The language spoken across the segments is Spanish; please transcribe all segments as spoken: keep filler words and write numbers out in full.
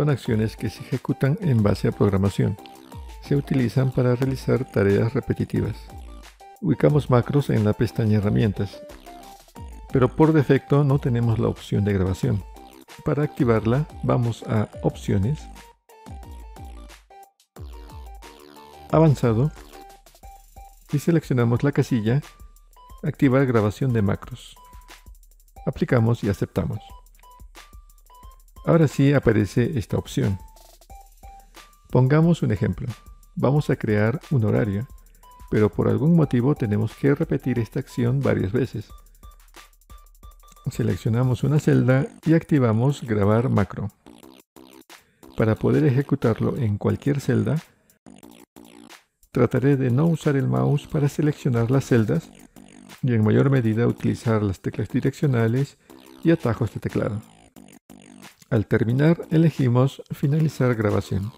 son acciones que se ejecutan en base a programación. Se utilizan para realizar tareas repetitivas. Ubicamos macros en la pestaña Herramientas, pero por defecto no tenemos la opción de grabación. Para activarla, vamos a Opciones, Avanzado, y seleccionamos la casilla Activar grabación de macros. Aplicamos y aceptamos. Ahora sí aparece esta opción. Pongamos un ejemplo. Vamos a crear un horario, pero por algún motivo tenemos que repetir esta acción varias veces. Seleccionamos una celda y activamos Grabar macro. Para poder ejecutarlo en cualquier celda, trataré de no usar el mouse para seleccionar las celdas y en mayor medida utilizar las teclas direccionales y atajos de teclado. Al terminar, elegimos Finalizar grabación.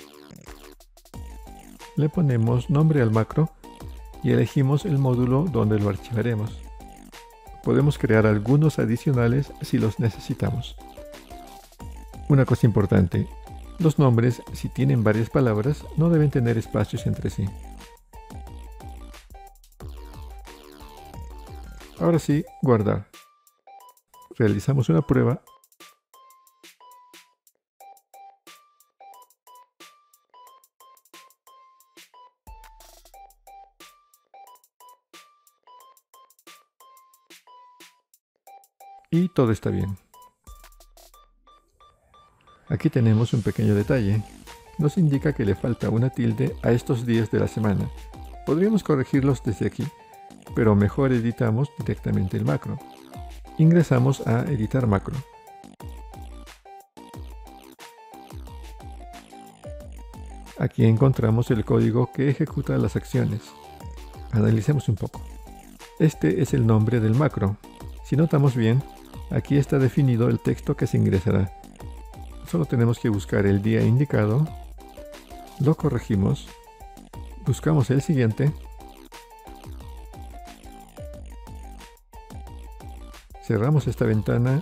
Le ponemos nombre al macro y elegimos el módulo donde lo archivaremos. Podemos crear algunos adicionales si los necesitamos. Una cosa importante, los nombres, si tienen varias palabras, no deben tener espacios entre sí. Ahora sí, guardar. Realizamos una prueba. Y todo está bien. Aquí tenemos un pequeño detalle. Nos indica que le falta una tilde a estos días de la semana. Podríamos corregirlos desde aquí, pero mejor editamos directamente el macro. Ingresamos a Editar macro. Aquí encontramos el código que ejecuta las acciones. Analicemos un poco. Este es el nombre del macro. Si notamos bien, aquí está definido el texto que se ingresará. Solo tenemos que buscar el día indicado, lo corregimos, buscamos el siguiente, cerramos esta ventana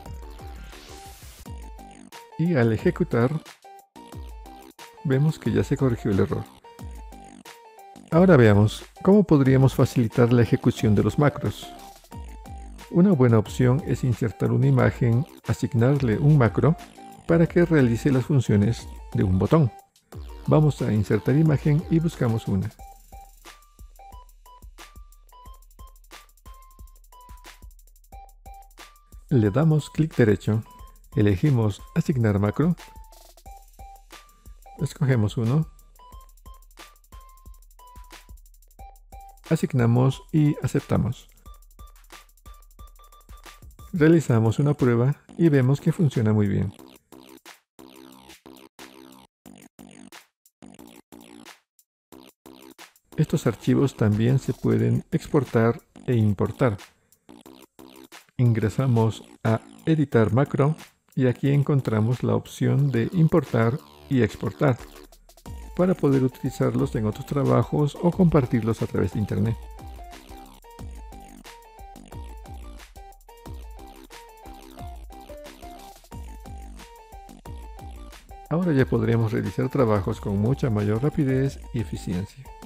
y al ejecutar vemos que ya se corrigió el error. Ahora veamos cómo podríamos facilitar la ejecución de los macros. Una buena opción es insertar una imagen, asignarle un macro para que realice las funciones de un botón. Vamos a insertar imagen y buscamos una. Le damos clic derecho, elegimos asignar macro, escogemos uno, asignamos y aceptamos. Realizamos una prueba y vemos que funciona muy bien. Estos archivos también se pueden exportar e importar. Ingresamos a Editar macro y aquí encontramos la opción de importar y exportar para poder utilizarlos en otros trabajos o compartirlos a través de internet. Ahora ya podremos realizar trabajos con mucha mayor rapidez y eficiencia.